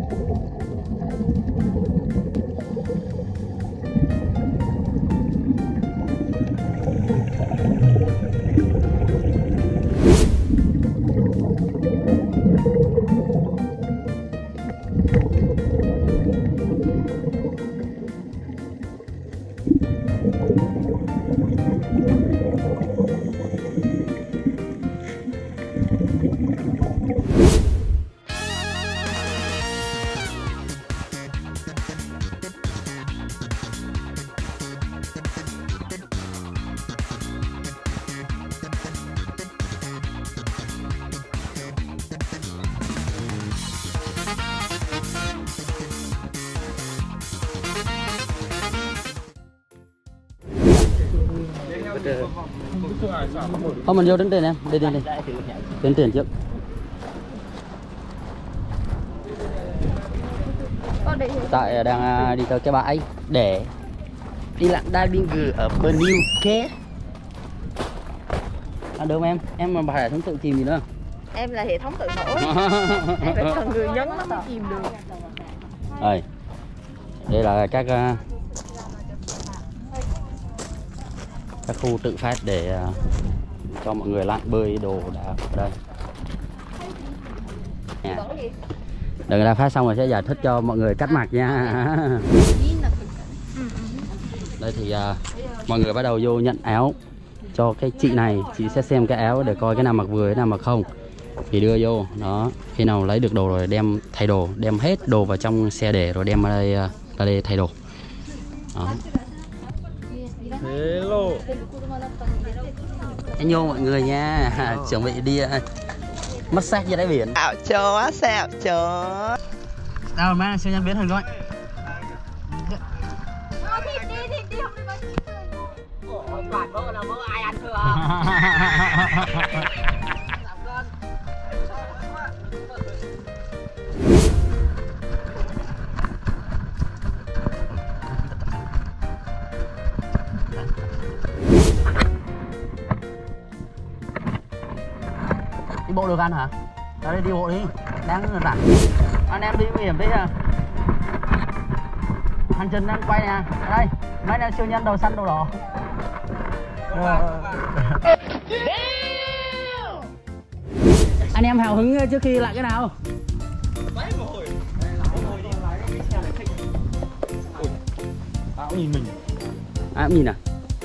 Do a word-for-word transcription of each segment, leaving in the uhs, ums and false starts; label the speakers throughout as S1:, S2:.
S1: Không, mình vô đến tiền em, đi đi đi, đến tiền trước. Tại đang đi tới cái bãi để đi lặn diving ở Phuket. À, được không em? Em mà phải hệ thống tự chìm gì nữa?
S2: Em là hệ thống tự nổ. Em phải cần người nhấn nó mới chìm được.
S1: Đây, đây là các các khu tự phát để uh, cho mọi người lặn bơi đồ đã ở đây. Nha. Đợi người ta phát xong rồi sẽ giải thích cho mọi người cắt mặt nha. Đây thì uh, mọi người bắt đầu vô nhận áo cho cái chị này. Chị sẽ xem cái áo để coi cái nào mặc vừa, cái nào mặc không thì đưa vô. Đó, khi nào lấy được đồ rồi đem thay đồ, đem hết đồ vào trong xe để rồi đem ra đây, uh, ra đây thay đồ. Đó.
S3: Hello.
S1: Anh vô mọi người nha. Chuẩn bị đi uh, massage ra đáy biển.
S2: Ảo chó, xạo chó.
S1: Đâu mà siêu nhân biến hình coi.
S4: Thịt đi, thịt đi, không đi bao nhiêu người. Ủa, toàn bữa nào bữa ai ăn chưa?
S1: Đi bộ được ăn hả? Ra đây đi bộ đi, đang rảnh. Anh em đi nguy hiểm thế à? Hành trình đang quay nè. Ở đây, mấy anh siêu nhân đầu xanh đầu đỏ. Anh em hào hứng trước khi lại cái nào?
S3: Tao cũng nhìn mình.
S1: À, cũng nhìn à?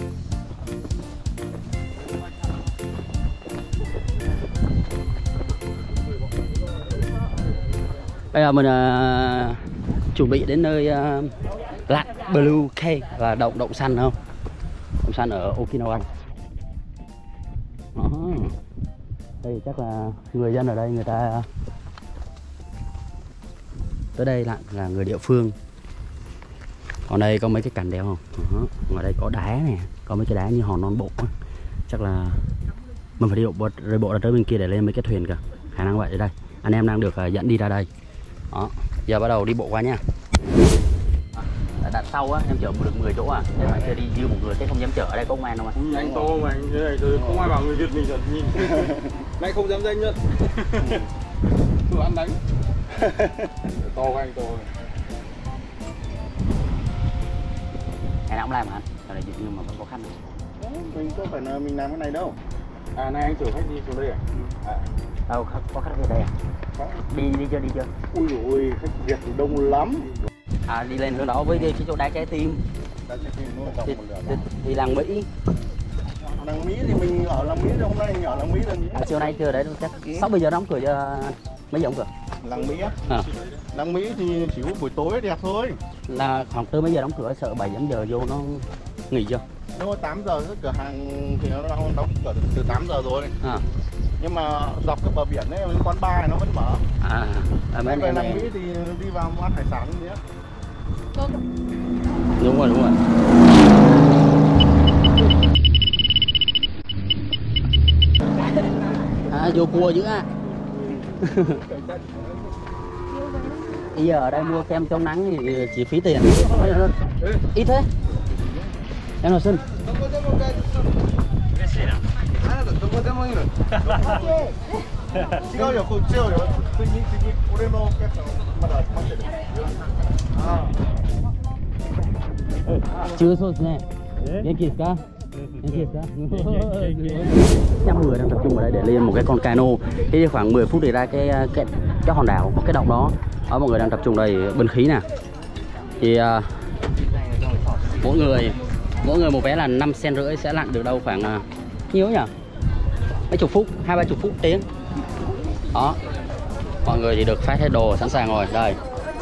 S1: Bây giờ mình uh, chuẩn bị đến nơi uh, lặn Blue Cay và động động xanh không? Động xanh ở Okinawa. Đó. Đây chắc là người dân ở đây người ta tới đây lặn là người địa phương. Còn đây có mấy cái cành đeo không? Đó. Ngoài đây có đá nè, có mấy cái đá như hòn non bộ. Chắc là mình phải đi bộ rơi bộ ra tới bên kia để lên mấy cái thuyền kìa. Khả năng vậy. Ở đây anh em đang được uh, dẫn đi ra đây. Đó, giờ bắt đầu đi bộ qua nha. À, đặt sau á, em chở được mười chỗ à? Để mà đi dư một người, cái không dám chở ở đây có công an không anh?
S3: Anh to mà anh thế này rồi không ai bảo người Việt mình giật nhìn. Nay không dám danh nhất. Tôi ăn đánh. To của anh to.
S1: Ngày nào cũng làm hả anh? Giờ này nhưng mà vẫn có khăn này.
S3: Mình có phải là mình làm cái này đâu. À nay anh chở khách đi xuống đây à? À.
S1: Đâu, có khách về đây à?
S3: Có.
S1: Đi đi chưa, đi chưa?
S3: Ui dồi ôi, khách Việt thì đông lắm.
S1: À, đi lên hướng đó với cái chỗ đá trái tim.
S3: Đá trái tim nó
S1: Thì, thì, thì làng Mỹ.
S3: Làng Mỹ thì mình ở làng Mỹ rồi, hôm nay mình ở làng Mỹ rồi.
S1: À, chiều nay chưa đấy, chắc sáu bây giờ đóng cửa cho mấy giờ đóng cửa?
S3: Làng Mỹ á?
S1: À.
S3: Làng Mỹ thì chỉ có buổi tối đẹp thôi.
S1: Là khoảng tới mấy giờ đóng cửa, sợ bảy tám giờ vô nó nghỉ chưa?
S3: Nếu mà tám giờ cửa hàng thì nó đóng đóng cửa từ tám giờ rồi.
S1: À.
S3: Nhưng mà dọc cái bờ biển ấy, quán bar này nó vẫn mở.
S1: À, à mấy
S3: về
S1: em
S3: làng Mỹ thì đi vào ăn hải sản như thế.
S1: Đúng rồi, đúng rồi. À, vô cua dữ à. Bây giờ ở đây mua kem chống nắng thì chỉ phí tiền. Ít thế. Em nào xin. 強そうですね。元気ですか? Năm người đang tập trung ở đây để lên một cái con cano. Thế thì khoảng mười phút thì ra cái cái cái hòn đảo, cái động đó. Đó mọi người đang tập trung đây binh khí nè. Thì uh, mỗi người mỗi người một vé là năm sen rưỡi sẽ lặn được đâu khoảng uh, nhiêu nhỉ? Mấy chục phút, hai ba chục phút tiếng. Đó. Mọi người thì được phát hết đồ sẵn sàng rồi. Đây.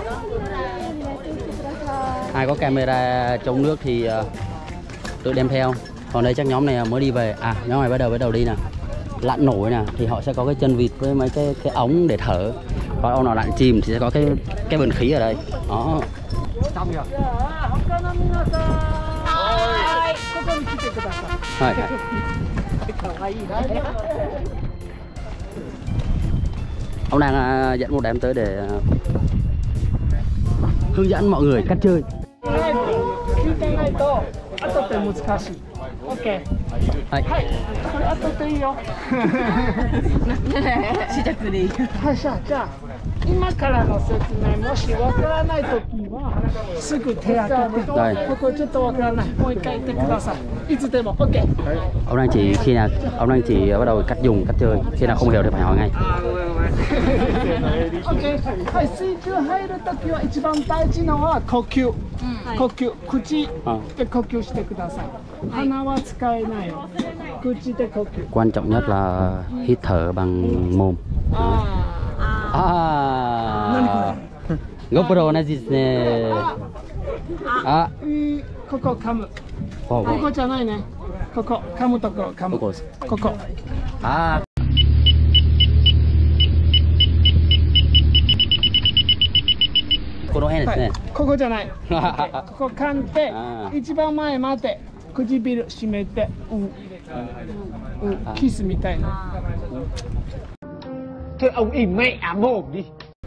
S1: Ai có camera chống nước thì uh, tự đem theo. Còn đây chắc nhóm này mới đi về. À nhóm này bắt đầu bắt đầu đi nè. Lặn nổi nè thì họ sẽ có cái chân vịt với mấy cái cái ống để thở. Còn ông nào lặn chìm thì sẽ có cái cái bình khí ở đây. Đó. Hai, hai. Ông đang uh, dẫn một đám tới để uh, hướng dẫn mọi người cách chơi.
S5: OK。
S1: はい。
S5: はい。これ当たっていいよ。
S2: 試着でいい。
S5: はい、じゃあ、じゃあ、今からの説明、もしわからないときは、すぐ手開けて、ここちょっとわからない、もう一回言ってください。いつでも OK。
S1: Ông đang chỉ khi nào ông đang chỉ bắt đầu cách dùng, cách chơi. Khi nào không hiểu thì phải hỏi ngay.
S5: OK。はい、水中入るときは一番大事なのは呼吸。呼吸、口で呼吸してください。鼻は使えないよ。口で呼吸。
S1: Quan trọng nhất là hít thở bằng mồm. À. GoPro này gì nè. À.
S5: ここ噛む。ここじゃないね。ここ噛むところ噛む。ここ。
S1: ああ。この辺ですね。
S5: ここじゃない。ここ噛んで、一番前まで唇閉めて、うん、うん、キスみたいな。Thôi ông im mẹ mồm đi.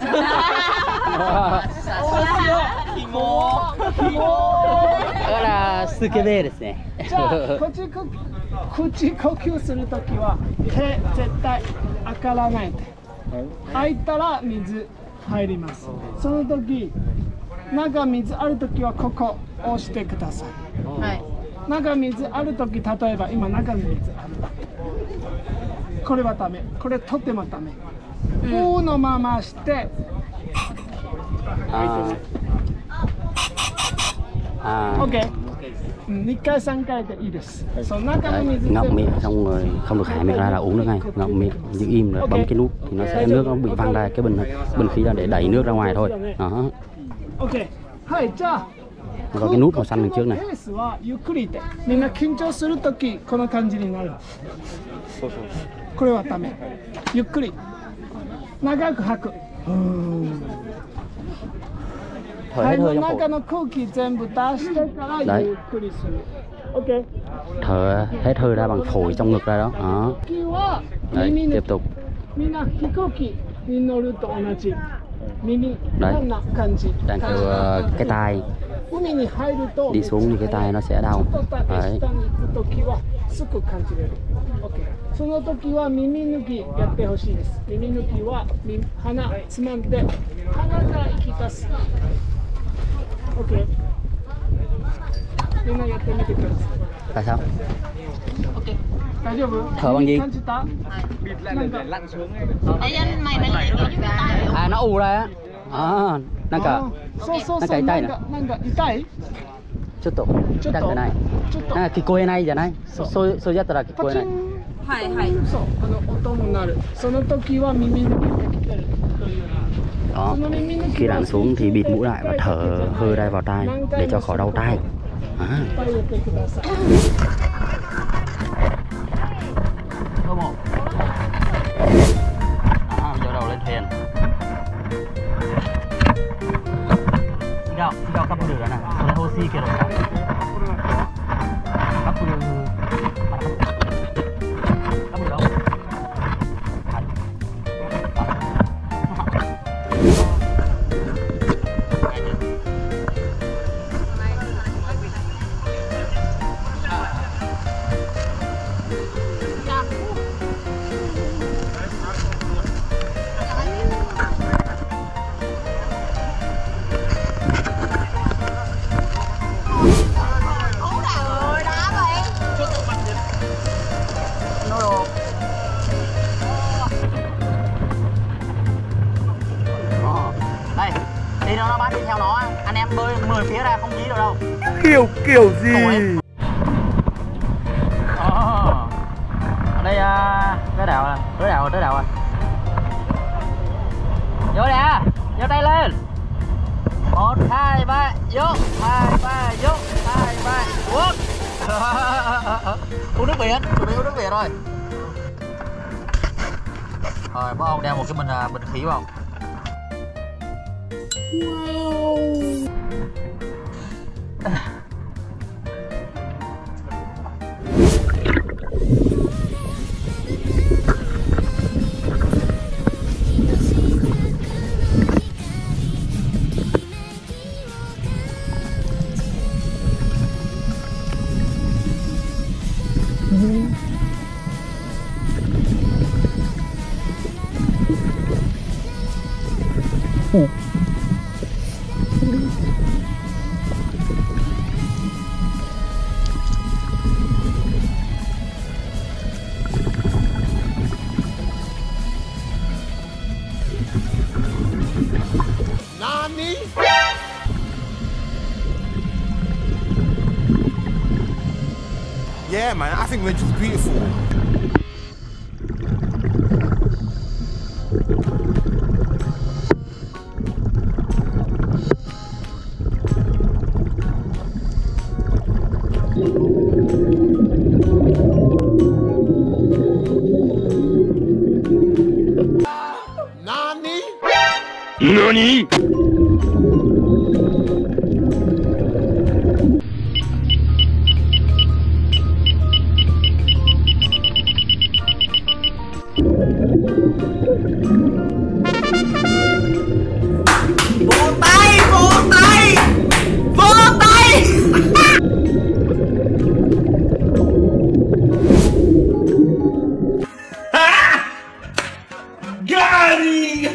S1: Đó là sukebeですね。
S5: じゃあ口口呼吸するときは手絶対開からないで。開いたら水入ります。その時中水あるときはここ押してください。はい。中水あるとき、例えば今中に水ある。これはダメ。これとてもダメ。このままして。
S1: あ
S5: あ。OK。二回三回でいいです。その中の水。
S1: Ngậm miệng xong rồi không được hé miệng ra là uống nước ngay. Ngậm miệng giữ im rồi bấm cái nút thì nó sẽ nước nó bị văng ra cái bình bình khí ra để đẩy nước ra ngoài thôi. Đó.
S5: OK。はい、じゃあ。
S1: Có cái nút màu xanh đằng trước này.
S5: ペースはゆっくりで、みんな緊張するときこの感じになる。これはダメ。ゆっくり。長く吐く。肺の中の空気全部出してからゆっくりする。OK。
S1: Thở hết hơi ra bằng phổi trong ngực ra đó. Đó. Đấy, tiếp tục.
S5: みんな飛行機に乗ると同じ。耳
S1: Đấy.
S5: こんな感じ。
S1: Đang kêu uh, cái tai đi xuống thì cái tai nó sẽ đau. Đấy.
S5: その時は耳抜きやってほしいです。耳抜きは鼻つまんで鼻から息出す。OK。みんなやってみてください。
S1: Tại sao?
S5: OK。大丈夫？
S1: Thở bằng gì?
S5: 感じた？
S3: bịt lại để lặn xuống.
S4: Đấy anh mày mày lại cái tay.
S1: À nó ù ra á. À,なんかなんか痛いな。
S5: なんか痛い？
S1: ちょっと痛くない。なんか聞こえないじゃない？そそうそうやったら聞こえない。
S2: はいはい。
S5: そう、あの音も鳴る。その時は耳抜きできてるという。
S1: Đó. Khi lặn xuống thì bịt mũi lại và thở hơi ra vào tai để cho khỏi đau tai. À. À, giờ đầu lên thuyền. Sigaw, sigaw kapuru đó nè. Sore hoshi kero. Kapuru. Kapuru đâu? Đi nó nó bắt đi theo nó, anh em bơi mười phía ra không dí được đâu.
S3: Kiểu kiểu gì?
S1: Ở đây cái đảo này, tới đảo rồi, tới đảo rồi. Vô nè, giơ tay lên. Một, hai, ba, vô, hai, ba, vô, hai, ba, uống. Uống nước biển, chuẩn bị uống nước biển rồi. Rồi, bố ông đeo một cái bình bình khí vào. Wow.
S3: Nani? Yeah, man, I think Lynch is beautiful. Nani? Nani?
S4: Vỗ tay, vỗ tay, vỗ tay. Gary.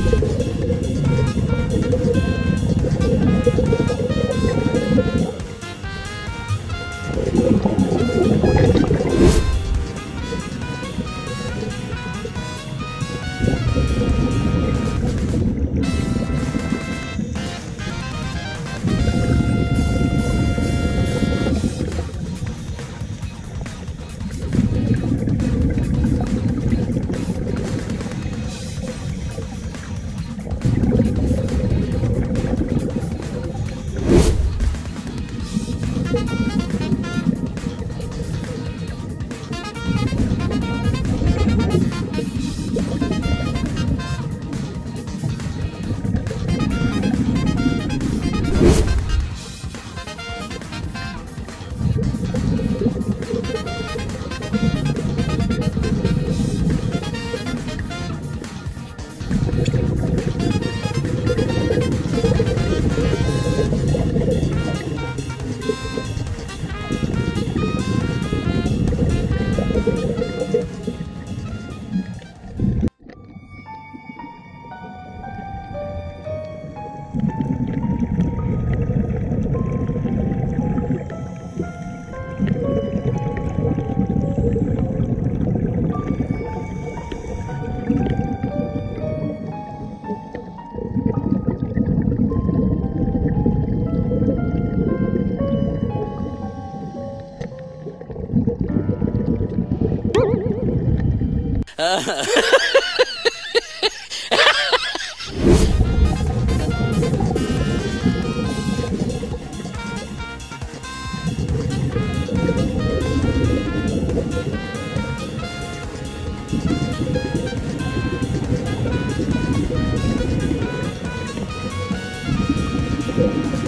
S5: Thank you.